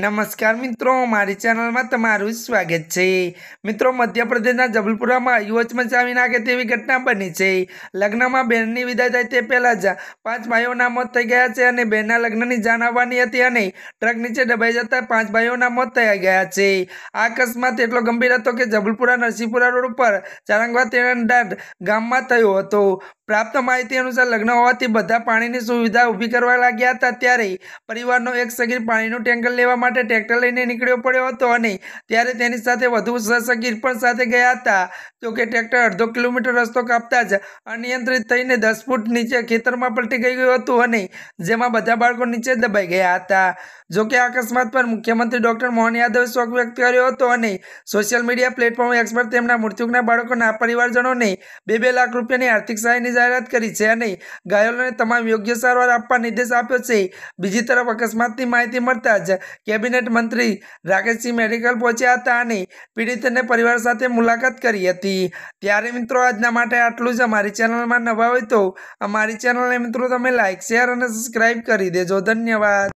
नमस्कार मित्रों, मारी चैनल में तमारुं स्वागत है। मित्रों, मध्य प्रदेश जबलपुर में युवच मचावी नाखे तेवी घटना बनी है। लग्न में बहन विदाय थाय ते पहला ज 5 भाईओना मौत थई गया है और बहनना लग्न की जान आववानी हती अने ट्रक नीचे दबाई जता 5 भाईओना मौत थई गया है। आ अकस्मात एटलो गंभीर हतो के जबलपुरा नरसिंहपुरा रोड पर चारंगवा तेरंडाट गाम में थयो हतो। प्राप्त माहिती अनुसार लग्न होवाथी बधा पाणीनी सुविधा ऊभी करवा लाग्या हता त्यारे परिवारनो एक सगीर पाणीनुं टेंकर लेवा माटे ट्रेक्टर लईने निकळ्यो पड्यो हतो अने त्यारे तेनी साथे वधु 6 सगीर पण साथे गया हता। जो कि ट्रेक्टर अर्धो किलोमीटर रस्तो कापता ज अनियंत्रित थईने 10 फूट नीचे खेतरमां पलटी गयुं हतुं अने जेमां बधा बाळको नीचे दबाई गया हता। जो कि अकस्मात पर मुख्यमंत्री डॉक्टर मोहन यादवे शोक व्यक्त कर्यो हतो अने सोशियल मीडिया प्लेटफॉर्म एक्स पर तेमना मृत्युना बाळकोना परिवारजनोने 2-2 लाख रूपियानी आर्थिक सहायनी जाहेरात करी छे अने घायलोने तमाम योग्य सारवार आपवा निर्देश आप्यो छे। बीजी तरफ अकस्मातनी माहिती मळता ज केबिनेट मंत्री राकेशसिंह मेडिकल पहोंच्या हता अने पीड़ितने परिवार साथे मुलाकात करी हती। त्यारे मित्रों, आजना माटे आटલું જ। અમારી ચેનલમાં નવા હોય તો અમારી ચેનલને મિત્રો તમે લાइक शेर અને સબસ્क्राइब કરી દેજો। धन्यवाद।